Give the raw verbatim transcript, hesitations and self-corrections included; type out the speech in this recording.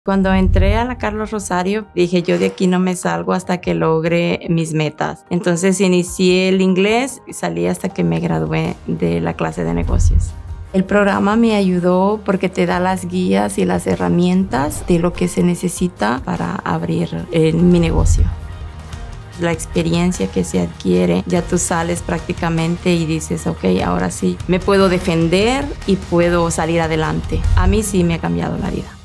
Cuando entré a la Carlos Rosario, dije yo de aquí no me salgo hasta que logre mis metas. Entonces inicié el inglés y salí hasta que me gradué de la clase de negocios. El programa me ayudó porque te da las guías y las herramientas de lo que se necesita para abrir eh, mi negocio. La experiencia que se adquiere, ya tú sales prácticamente y dices, ok, ahora sí, me puedo defender y puedo salir adelante. A mí sí me ha cambiado la vida.